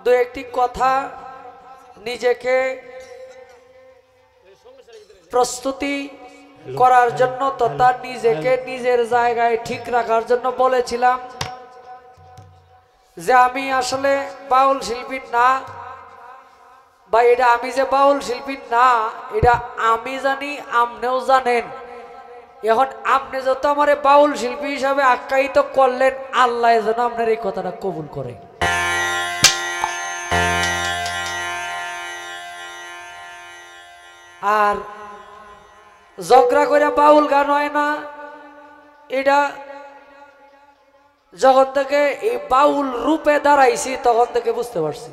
দু একটি কথা নিজেকে প্রস্তুতি করার জন্য তথা নিজেকে নিজের জায়গায় ঠিক রাখার জন্য বলেছিলাম যে আমি আসলে বাউল শিল্পী না, বা এটা আমি যে বাউল শিল্পী না এটা আমি জানি, আপনিও জানেন। এখন আপনি যত আমার বাউল শিল্পী হিসাবে আখ্যায়িত করলেন, আল্লাহ যেন আপনার এই কথাটা কবুল করে। আর ঝগড়া করে বাউল গান হয় না, এটা যখন থেকে এই বাউল রূপে দাঁড়াইছি তখন থেকে বুঝতে পারছি।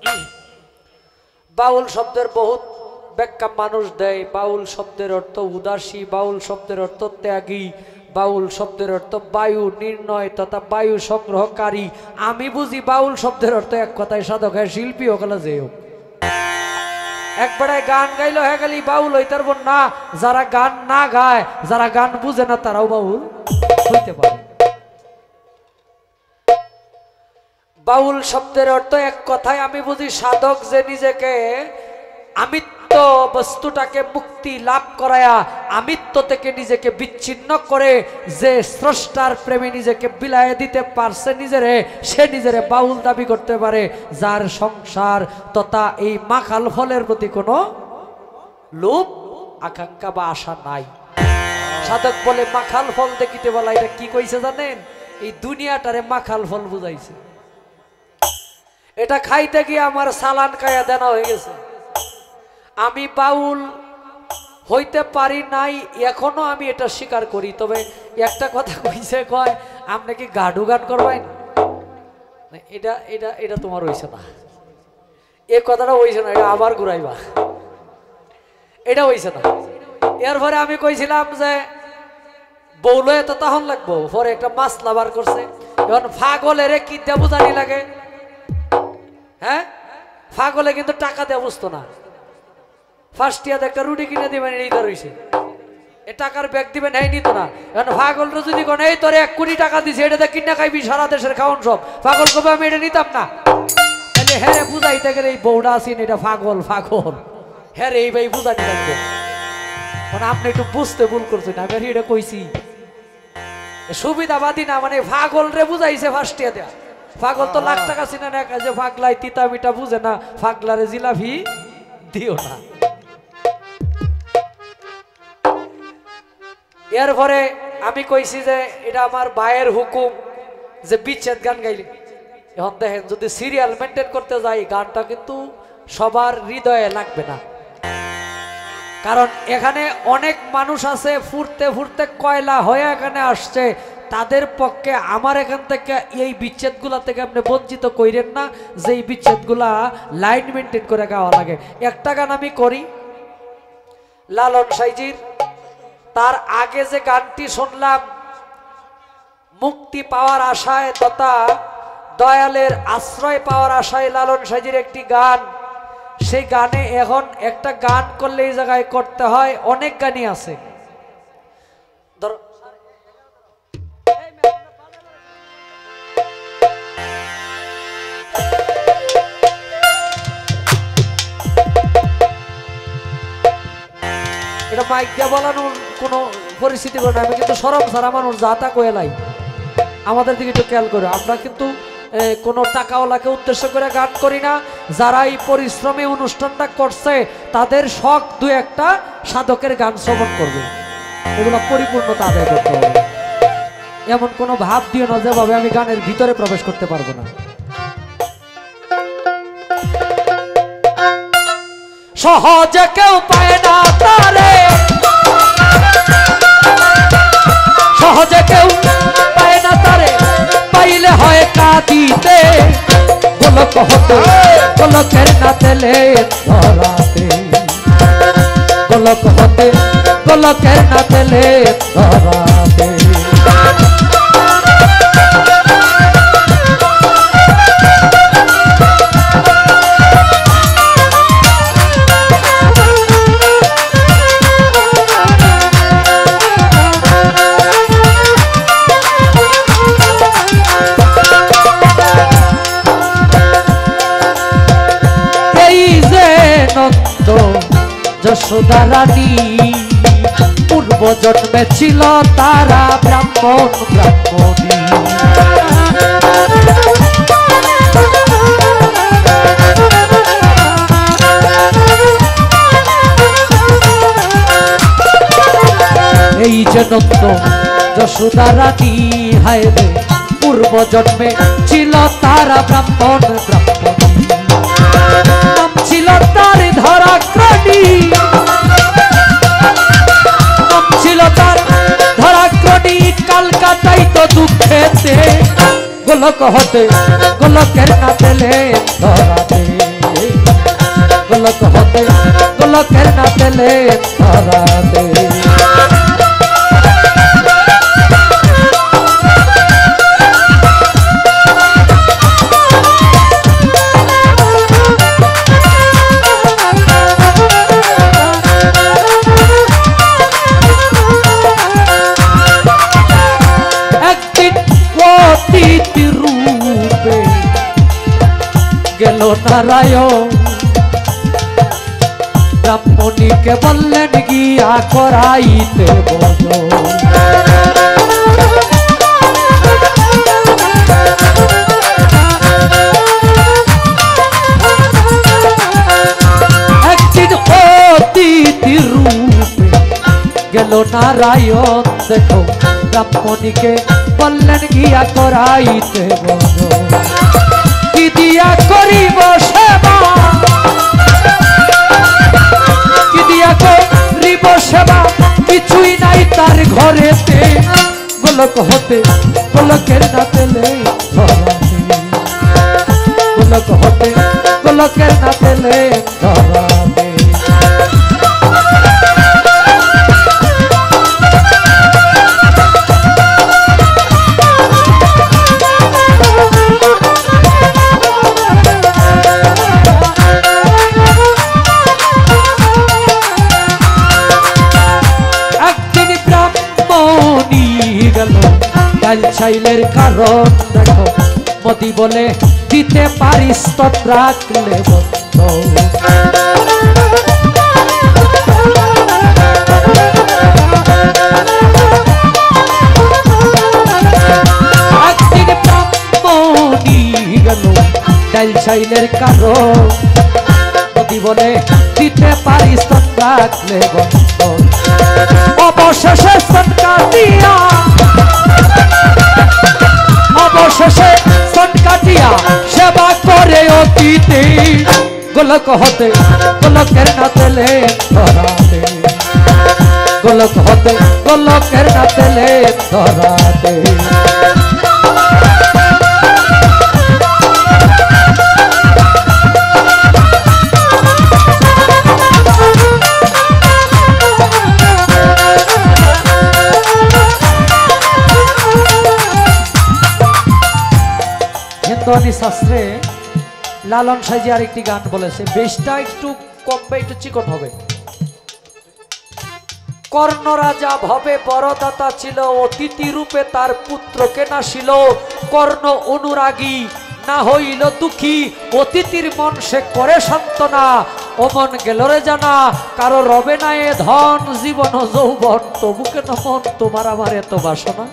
বাউল শব্দের বহুত ব্যাখ্যা মানুষ দেয়। বাউল শব্দের অর্থ উদাসী, বাউল শব্দের অর্থ ত্যাগী, বাউল শব্দের অর্থ বায়ু নির্ণয় তথা বায়ু সংগ্রহকারী। আমি বুঝি বাউল শব্দের অর্থ এক কথায় সাধক হয়, শিল্পী ওখানে যে হোক। একবারে গান গাইলো হয়ে গেলি বাউল হইতে পারবো না। যারা গান না গায়, যারা গান বুঝে না, তারাও বাউল হইতে পারে। বাউল শব্দের অর্থ এক কথায় আমি বুঝি সাধক যে নিজেকে আমিত্ব বস্তুটাকে মুক্তি লাভ করায়া আমিত্ব থেকে নিজেকে বিচ্ছিন্ন করে যে স্রষ্টার প্রেমে নিজেকে বিলায় দিতে পারছে নিজেরে, সে নিজেরে বাউল দাবি করতে পারে, যার সংসার তথা এই মাখাল ফলের প্রতি কোনো লোভ আকাঙ্ক্ষা বা আশা নাই। সাধক বলে মাখাল ফল দেখিতে বলা, এটা কি কইছে জানেন? এই দুনিয়াটারে মাখাল ফল বুঝাইছে। এটা খাইতে গিয়ে আমার সালান খাইয়া দেনা হয়ে গেছে। আমি বাউল হইতে পারি নাই, এখনো আমি এটা স্বীকার করি। তবে একটা কথা কইছে, কয় আপনি কি গাডু গান করবেন? এটা এটা এটা তোমার হইছে না, এ কথাটা হইছে না, এটা আবার ঘুরাইবা, এটা হইছে না। এরপরে আমি কইছিলাম যে বউল তো তখন লাগবো, পরে একটা মাছ লাভার করছে। এখন ফাগলের কি দেবো জানি লাগে, হ্যাঁ ফাগলে কিন্তু টাকা দেওয়া বুঝতো না। ফার্স্ট ইয়ার একটা রুটি কিনে দিবেন, এইটা রয়েছে, এ টাকার ব্যাগ দিবেন, এই নিত না। এখন ফাগলটা যদি কোন এই তোরে 1 কোটি টাকা দিছে, এটাতে কিনা খাইবি সারা দেশের খাওয়ান সব, ফাগল কবে আমি এটা নিতাম না। তাহলে হ্যাঁ রে বুঝাইতে গেলে এই বউটা আছেন, এটা ফাগল ফাগল, হ্যাঁ রে এই ভাই বুঝাইতে লাগবে। মানে আপনি একটু বুঝতে ভুল করছেন, আমি এটা কইছি সুবিধাবাদী না, মানে ফাগল রে বুঝাইছে ফার্স্ট ইয়ার দেয়া। পাগল তো লাখ টাকা চিনে না, যে পাগলাই তিতা মিটা বুঝে না, পাগলারে জিলাপি দিও না। এরপরে আমি কইছি যে এটা আমার ভাইয়ের হুকুম যে বিচ্ছেদ গান গাইলে। এখন দেখেন যদি সিরিয়াল মেনটেন করতে যাই, গানটা কিন্তু সবার হৃদয়ে লাগবে না। কারণ এখানে অনেক মানুষ আছে ফুরতে ফুরতে কয়লা হয়ে এখানে আসছে, তাদের পক্ষে আমার এখান থেকে এই বিচ্ছেদগুলা থেকে আপনি বঞ্চিত কইরেন না, যে এই বিচ্ছেদগুলা লাইন মেনটেন করে গাওয়া লাগে। একটা গান আমি করি লালন সাইজির, তার আগে যে গানটি শুনলাম মুক্তি পাওয়ার আশায় তথা দয়ালের আশ্রয় পাওয়ার আশায় লালন সাইজির একটি গান, সেই গানে এখন একটা গান করলে এই জায়গায় করতে হয়, অনেক গানই আছে। ধরো এটা মাইক দিয়ে বলানোর কোনো পরিস্থিতি করে না, আমি কিন্তু সরম সারা মানুষ যা তা কয়ে লাই। আমাদের দিকে একটু খেয়াল করো, আমরা কিন্তু কোনো টাকাওয়ালাকে উদ্দেশ্য করে গান করি না। যারা এই পরিশ্রমী অনুষ্ঠানটা করছে তাদের শখ দু একটা সাধকের গান শ্রবণ করবে, এগুলো পরিপূর্ণতা আদায় করতে হবে। এমন কোনো ভাব দিও না যেভাবে আমি গানের ভিতরে প্রবেশ করতে পারবো না। সহজে কেউ পায় না তারে, সহজে কেউ পায় না তারে, পাইলে হয় কাঁদিতে, গোলক হতে গোলকের না তেলে ধরাতে, গোলক হতে গোলকের না তেলে ধরাতে। যশোদা রানী পূর্ব জন্মে ছিল তারা ব্রাহ্মণ ব্রাহ্মণী। এই যে নন্দ যশোদা রানী হায় রে পূর্ব জন্মে ছিল তারা ব্রাহ্মণ ব্রাহ্মণী। নাম ছিল তার ধরাগ্রণী, নাম ছিল তার ধরাগ্রণী। কালকাতায় তো দুঃখেতে গোলক হতে গোলকের না পেলে ধরাতে, গোলক হতে গোলকের না পেলে ধরাতে। গেল নারায়ণ ব্রাহ্মণীকে বললেন গিয়া করাইতে বলো। একদিন অতিথি রূপে গেল নারায়ণ দেখো ব্রাহ্মণীকে বললেন গিয়া করাইতে বলো। কি দিয়া করিব সেবা, কি দিয়া করিব সেবা, কিছুই নাই তার ঘরেতে। গোলক হতে গোলকের না পেলে ধরাতে, গোলক হতে গোলকের না পেলে ধরাতে। চাইলের কারণ দেখো মতি বলে দিতে পারিস তো রাখলে বন্ধ। একদিন ব্রাহ্মণী গেল ডাইল চাইলের কারণ মতি বলে দিতে পারিস তো রাখলে বন্ধ। অবশেষে সনকাটিয়া, অবশেষে সনকাটিয়া সেবা করে অতীতে। গোলক হতে গোলকের না পেলে ধরাতে, গোলক হতে গোলকের না পেলে ধরাতে। হিন্দুয়ানি শাস্ত্রে লালন সাজি আরেকটি গান বলেছে, বেশটা একটু কমবে একটু চিকন হবে। কর্ণ রাজা ভবে বড়দাতা ছিল, অতিথি রূপে তার পুত্রকে নাশিল। কর্ণ অনুরাগী না হইল দুঃখী, অতিথির মন সে করে সান্ত্বনা। ও মন গেল রে জানা কারো রবে না এ ধন, জীবন যৌবন তবু কেন মন তোমার আমার এত বাসনা।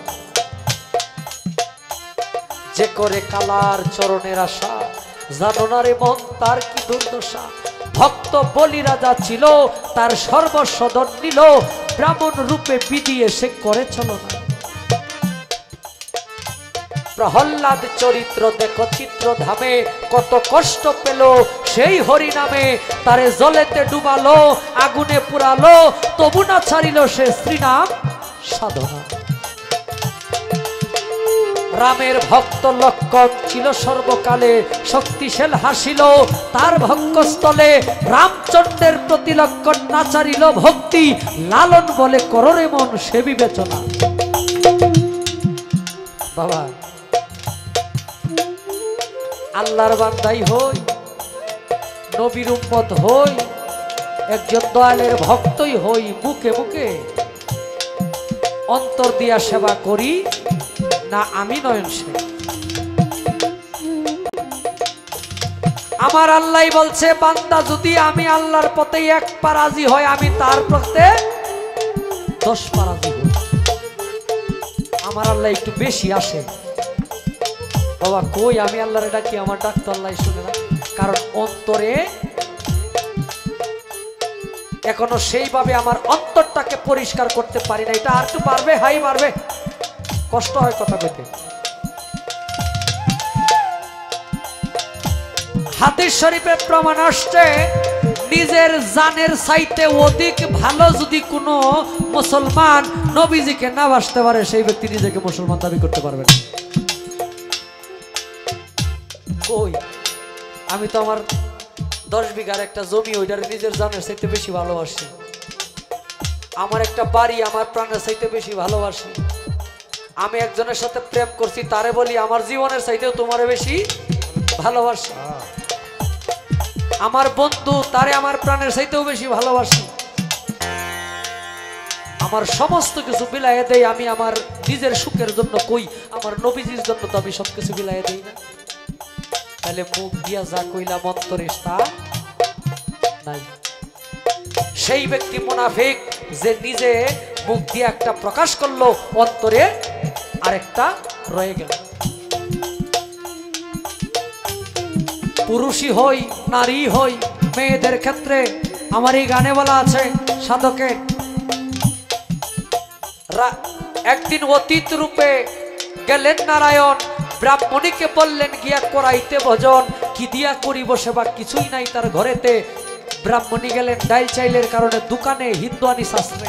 যে করে কালার চরণের আশা, জানো না রে মন তার কি দুর্দশা। ভক্ত বলি রাজা ছিল, তার সর্বস্বদন নিল। ব্রাহ্মণ রূপে বিধি এসে করে চলো না। প্রহ্লাদ চরিত্র দেখো চিত্র ধামে, কত কষ্ট পেল সেই হরি নামে। তারে জলেতে ডুবালো, আগুনে পুরালো, তবু না ছাড়িল সে শ্রীনাম সাধনা। রামের ভক্ত লক্ষণ ছিল সর্বকালে, শক্তিশাল হাসিল তার ভঙ্গস্থলে। রামচন্দ্রের প্রতি লক্ষণ নাচারিল ভক্তি, লালন বলে কররে মন সে বিবেচনা। বাবা আল্লাহর বান্দাই হই, নবীর উম্মত হই, একজন দয়ালের ভক্তই হই, মুখে মুখে অন্তর দিয়া সেবা করি না আমি নয়ন সে। আমার আল্লাহ বলছে বান্দা যদি আমি আল্লাহর পথে এক পা রাজি হয় আমি তার পথে 10 পা রাজি হই। আমার আল্লাহ একটু বেশি আসে বাবা কই আমি আল্লাহরে ডাকি আমার ডাক তো আল্লাহ শুনে না, কারণ অন্তরে এখনো সেইভাবে আমার অন্তরটাকে পরিষ্কার করতে পারি না। এটা আর একটু পারবে হাই মারবে কষ্ট হয় কথা বলতে। হাদিস শরীফে প্রমাণ আসছে নিজের জানের চাইতে অধিক ভালো যদি কোনো মুসলমান নবীজিকে না বাসতে পারে সেই ব্যক্তি নিজেকে মুসলমান দাবি করতে পারবে না। কই আমি তো আমার 10 বিঘার একটা জমি ওইটার নিজের জানের চাইতে বেশি ভালোবাসি, আমার একটা বাড়ি আমার প্রাণের চাইতে বেশি ভালোবাসি, আমি একজনের সাথে প্রেম করছি তারে বলি আমার জীবনের চাইতেও তোমারে বেশি ভালোবাসি, আমার বন্ধু তারে আমার প্রাণের চাইতেও বেশি ভালোবাসি, আমার সমস্ত কিছু বিলাইয়ে দেই আমি আমার নিজের সুখের জন্য, কই আমার নবীজির জন্য তো আমি সবকিছু বিলাইয়ে দেই না। তাহলে মুখ দিয়া যা কইলাম অন্তরে তা নাই। সেই ব্যক্তি মুনাফিক যে নিজে মুখ দিয়ে একটা প্রকাশ করলো অন্তরে আরেকটা রয়ে গেল। পুরুষই হই নারী হই মেয়েদের ক্ষেত্রে আমার এই গানে বলা আছে সাধকের একদিন অতীত রূপে গেলেন নারায়ণ ব্রাহ্মণীকে বললেন গিয়া করাইতে ভজন, কি দিয়া করিব সেবা কিছুই নাই তার ঘরেতে। ব্রাহ্মণী গেলেন ডাইল চাইলের কারণে দোকানে হিন্দুয়ানি শাস্ত্রে।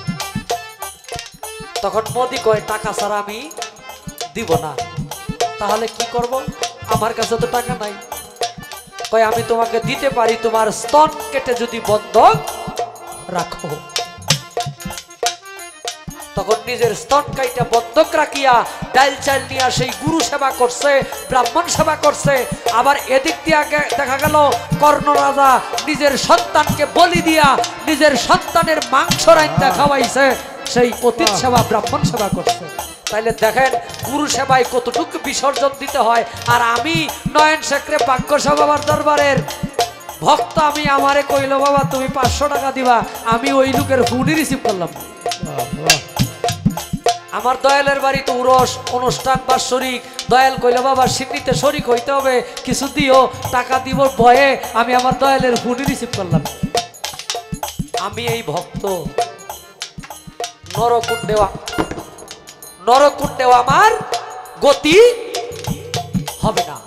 তখন মোদি কয় টাকা ছাড়া আমি দিব না। তাহলে কি করব, আমার কাছে তো টাকা নাই। কয় আমি তোমাকে দিতে পারি, তোমার স্তন কেটে যদি বন্ধক রাখো। তখন নিজের স্তন কাইটা বন্ধক রাখিয়া ডাইল চাইল নিয়ে সেই গুরু সেবা করছে, ব্রাহ্মণ সেবা করছে। আবার এদিক দিয়ে দেখা গেল কর্ণ রাজা নিজের সন্তানকে বলি দিয়া নিজের সন্তানের মাংস রাইন্দা খাওয়াইছে, সেই অতীত সেবা ব্রাহ্মণ সেবা করছে। তাইলে দেখেন গুরু সেবায় কতটুকু বিসর্জন দিতে হয়। আর আমি নয়ন শেখরে ভাগ্যসা বাবার দরবারের ভক্ত, আমি আমারে কইল বাবা তুমি 500 টাকা দিবা, আমি ওই লোকের ফোনই রিসিভ করলাম। আমার দয়ালের বাড়িতে উরস অনুষ্ঠান বাৎসরিক, দয়াল কইল বাবা সিন্নিতে শরিক হইতে হবে, কিছু দিও, টাকা দিব ভয়ে আমি আমার দয়ালের ফোনই রিসিভ করলাম। আমি এই ভক্ত নরকুণ্ডেও আমার গতি হবে না।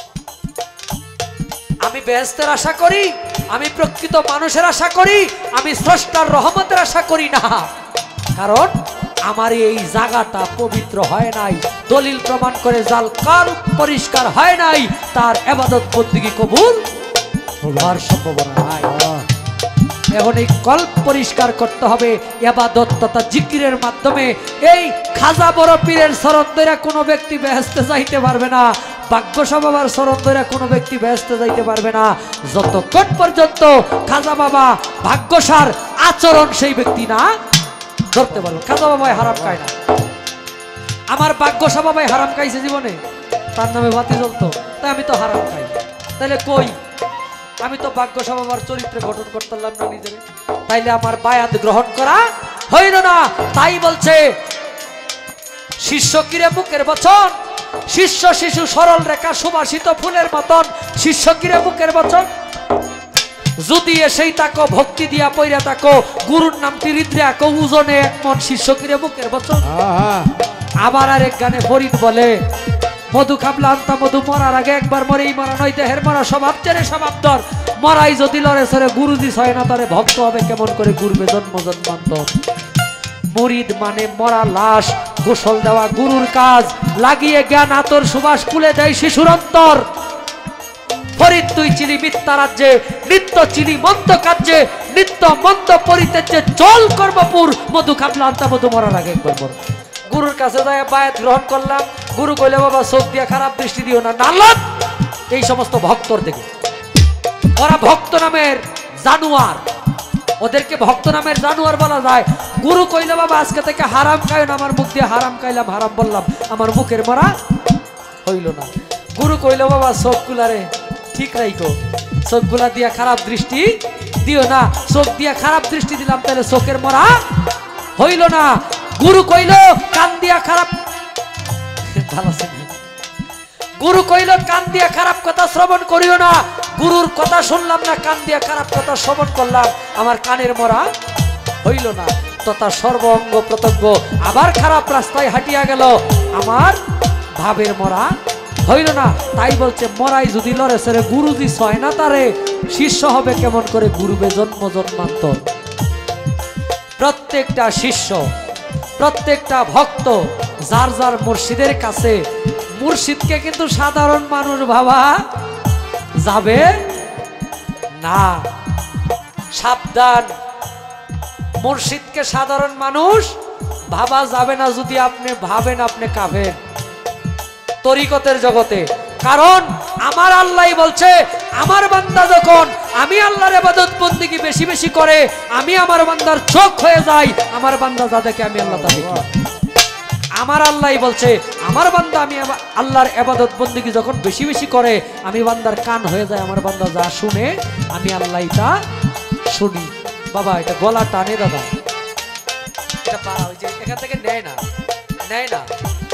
আমি বেহেশতের আশা করি, আমি প্রকৃত মানুষের আশা করি, আমি স্রষ্টার রহমতের আশা করি না। কারণ আমার এই জায়গাটা পবিত্র হয় নাই, দলিল প্রমাণ করে জাল কাল পরিষ্কার হয় নাই, তার ইবাদত বন্দেগী কবুল হওয়ার সম্ভাবনা নাই। এখন এই কল্প পরিষ্কার করতে হবে ইবাদত তথা জিকিরের মাধ্যমে। এই খাজা বড় পীরের শরণ ধরে কোনো ব্যক্তি বেহেশতে যাইতে পারবে না, ভাগ্যসা বাবার শরণ ধরে কোনো ব্যক্তি বেহেশতে যাইতে পারবে না, যতক্ষণ পর্যন্ত খাজা বাবা ভাগ্যসার আচরণ সেই ব্যক্তি না ধরতে পারবে। খাজা বাবাই হারাম খায় না, আমার ভাগ্যসা বাবাই হারাম খাইছে জীবনে, তার নামে বাতি জ্বলতো, তাই আমি তো হারাম খাই। তাহলে কই আমি তো ভাগ্যসা বাবার চরিত্রে গঠন করতে পারলাম না নিজের, তাইলে আমার বায়াত গ্রহণ করা হইল না। তাই বলছে শিষ্য কিরে মুখের বচন, শিষ্য শিশু সরল রেখা সুবাসিত ফুলের মতন, শিষ্য কিরে মুখের বচন, যদি এসেই তাকো ভক্তি দিয়া পইরা তাকো, গুরুর নামটি হৃদয়ে আঁকো, ওজনে এক মন, শিষ্য কিরে মুখের বচন। আবার আরেক গানে ফরিদ বলে মধু খাবলা আন্তা মধু মরার আগে একবার মরেই মরা নয়, দেহের মরা স্বভাব চেনে স্বভাব দর, মরাই যদি লড়ে সরে গুরুজি ছয় না তারে ভক্ত হবে কেমন করে, গুরবে জন্ম জন্মান্তর। মুরিদ মানে মরা লাশ, গোসল দেওয়া গুরুর কাজ, লাগিয়ে জ্ঞান আতর সুবাস কুলে দেয় শিশুর অন্তর। ফরিদ তুই চিলি মিথ্যা রাজ্যে, নিত্য চিলি মন্দ কার্যে, নিত্য মন্দ পরিত্যাজ্যে চল কর্মপুর, মধু খাবলা আন্তা মধু মরার আগে একবার মর। গুরুর কাছে যায় বায়াত গ্রহণ করলাম, গুরু কইলে বাবা চোখ দিয়ে খারাপ দৃষ্টি দিও না, নালত এই সমস্ত ভক্তর দেখে। ওরা ভক্ত নামের জানোয়ার, ওদেরকে ভক্ত নামের জানোয়ার বলা যায়। গুরু কইলে বাবা আজকে থেকে হারাম খাই না, আমার মুখ দিয়ে হারাম খাইলাম, হারাম বললাম, আমার মুখের মরা হইল না। গুরু কইলে বাবা চোখ কুলারে ঠিক রাইকো, চোখগুলা দিয়া খারাপ দৃষ্টি দিও না। চোখ দিয়া খারাপ দৃষ্টি দিলাম তাহলে চোখের মরা হইল না। গুরু কইল কান দিয়া খারাপ, ভালো আছে, গুরু কইল কান দিয়া খারাপ কথা শ্রবণ করিও না। গুরুর কথা শুনলাম না, কান দিয়া খারাপ কথা শ্রবণ করলাম, আমার কানের মরা হইল না। তথা সর্ব অঙ্গ প্রত্যঙ্গ আবার খারাপ রাস্তায় হাঁটিয়া গেল, আমার ভাবের মরা হইল না। তাই বলছে মরাই যদি লড়ে সেরে গুরুজি ছয় না তারে, শিষ্য হবে কেমন করে গুরুবে জন্ম জন্মান্তর। প্রত্যেকটা শিষ্য, প্রত্যেকটা ভক্ত যার যার মুর্শিদের কাছে, মুর্শিদকে কিন্তু সাধারণ মানুষ ভাবা যাবে না। সাবধান, মুর্শিদকে সাধারণ মানুষ ভাবা যাবে না। যদি আপনি ভাবেন আপনি কাফের তরিকতের জগতে। কারণ আমার আল্লাহ বলছে আমার বান্দা যখন আমি আল্লাহর ইবাদত বন্দেগী বেশি বেশি করে, আমি আমার বান্দার চোখ হয়ে যাই, আমার বান্দা যা দেখে আমি আল্লাহ তা দেখি। আমার আল্লাহ বলছে আমার বান্দা আমি আল্লাহর ইবাদত বন্দেগী যখন বেশি বেশি করে, আমি বান্দার কান হয়ে যায়, আমার বান্দা যা শুনে আমি আল্লাহ তা শুনি। বাবা এটা গলা টানে দাদা, এটা পারা ওই যে এখান থেকে নেয় না, নেয় না,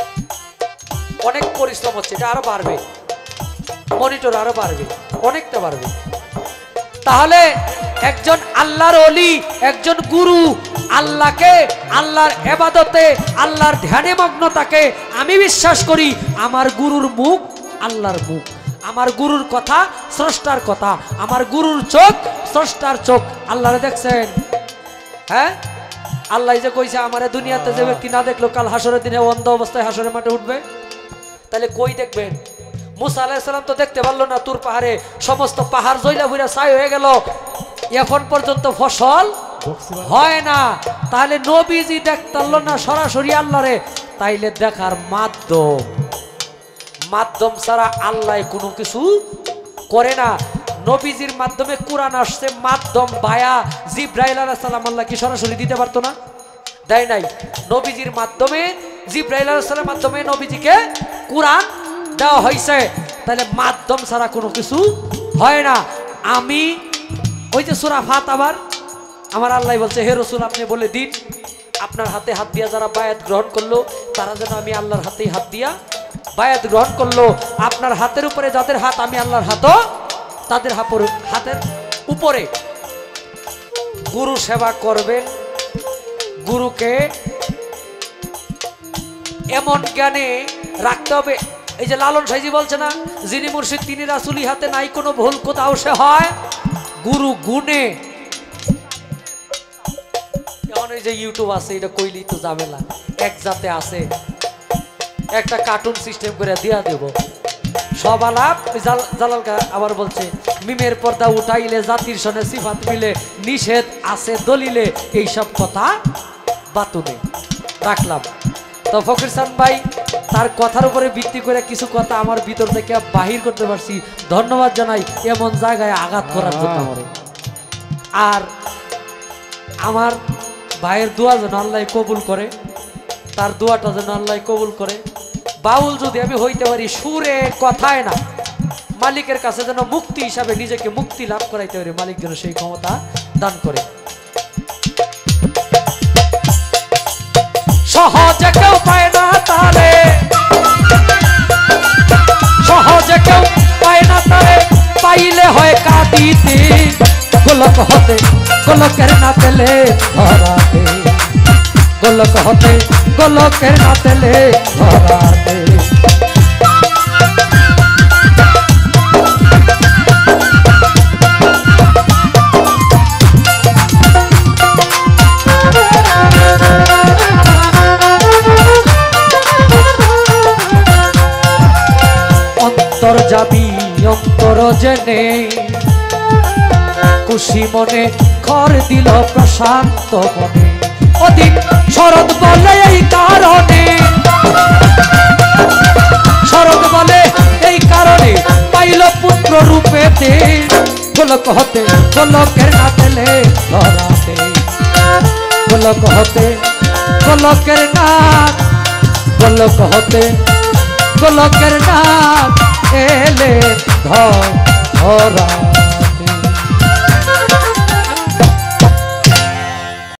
অনেক পরিশ্রম হচ্ছে, এটা আরো বাড়বে, মনিটর আরো বাড়বে, অনেকটা বাড়বে। তাহলে একজন আল্লাহর ওলি, একজন গুরু আল্লাহকে, আল্লাহর ইবাদতে, আল্লাহর ধ্যানে মগ্ন থাকে। আমি বিশ্বাস করি আমার গুরুর মুখ আল্লাহর মুখ, আমার গুরুর কথা স্রষ্টার কথা, আমার গুরুর চোখ স্রষ্টার চোখ। আল্লাহরে দেখছেন? হ্যাঁ, আল্লাহ যে কইছে আমারে দুনিয়াতে যে ব্যক্তি না দেখলো কাল হাসরের দিনে অন্ধ অবস্থায় হাসরের মাঠে উঠবে, তাহলে কই দেখবেন? মুসা আলাইহিস সালাম তো দেখতে পারলো না, তুর পাহাড়ে সমস্ত পাহাড় জইলা বুইরা ছাই হয়ে গেল, এখন পর্যন্ত ফসল হয় না। তাহলে নবীজি দেখতে পারলো না সরাসরি আল্লাহরে, তাইলে দেখার মাধ্যম, মাধ্যম ছাড়া আল্লাহ কোনো কিছু করে না। নবীজির মাধ্যমে কুরআন আসছে, মাধ্যম বায়া জিব্রাইল আলাইহিস সালাম আল্লাহ কি সরাসরি দিতে পারতো না? দেয় নাই। নবীজির মাধ্যমে, জিব্রাইল আলাইহিস সালামের মাধ্যমে নবীজিকে কুরআন দেওয়া হয়েছে। তাহলে মাধ্যম ছাড়া কোনো কিছু হয় না। আমি ওই যে সূরা ফাত, আবার আমার আল্লাহ বলছে হে রাসূল আপনি বলে দিন আপনার হাতে হাত দিয়া যারা বায়াত গ্রহণ করলো তারা যেন আমি আল্লাহর হাতেই হাত দিয়া বায়াত গ্রহণ করলো। আপনার হাতের উপরে যাদের হাত, আমি আল্লাহর হাতও তাদের হাতের উপরে। গুরু সেবা করবেন, গুরুকে এমন জ্ঞানে রাখতে হবে। এই যে লালন সাইজি বলছে না, যিনি মুর্শিদ তিনি রাসূলি হাতে নাই কোনো ভুল কোথাও সে হয় গুরু গুণে। এখন এই যে ইউটিউব আছে, এটা কইলি তো ঝামেলা, এক জাতে আছে, একটা কার্টুন সিস্টেম করে দিয়া দেব সব আলাপ। জালাল আবার বলছে মিমের পর্দা উঠাইলে জাতির সনে সিফাত মিলে, নিষেধ আছে দলিলে, এইসব কথা বাতুনে রাখলাম। তো ফকির সান ভাই তার কথার উপরে ভিত্তি করে কিছু কথা আমার ভিতর থেকে বাহির করতে পারছি, ধন্যবাদ জানাই এমন জায়গায় আঘাত করার জন্য আমার। আর আমার ভাইয়ের দোয়া যেন আল্লাহ কবুল করে, তার দোয়াটা যেন আল্লাহ কবুল করে। বাউল যদি আমি হইতে পারি সুরে কথায় না, মালিকের কাছে যেন মুক্তি হিসাবে নিজেকে মুক্তি লাভ করাইতে পারি, মালিক যেন সেই ক্ষমতা দান করে। সহজে কেউ পায় না তারে, সহজে কেউ পায় না তারে, পাইলে হয় কাঁদিতে, গোলক হতে গোলকের না পেলে ধরাতে, গোলক হতে গোলকের না পেলে ধরাতে। অন্তর যাবি অন্তর জেনে, খুশি মনে ঘর দিল প্রশান্ত মনে, অধিক শরৎ বলে এই কারণে, শরৎ বলে এই কারণে পাইল পুত্র রূপেতে, গোলক হতে গোলকের না পেলে ধরাতে, গোলক হতে গোলকের নাথ, গোলক হতে গোলকের নাথ এলে ধর ধরা